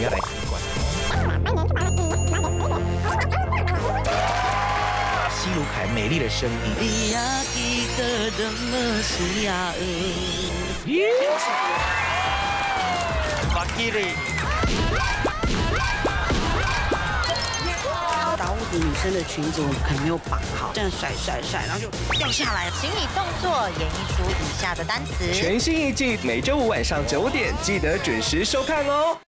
要来习惯。西鲁凯美丽的声音。巴基里。 达悟的女生的裙子我可能没有绑好，这样甩，然后就掉下来了。 请以动作演绎出以下的单词。 全新一季每周五晚上9点，记得准时收看哦。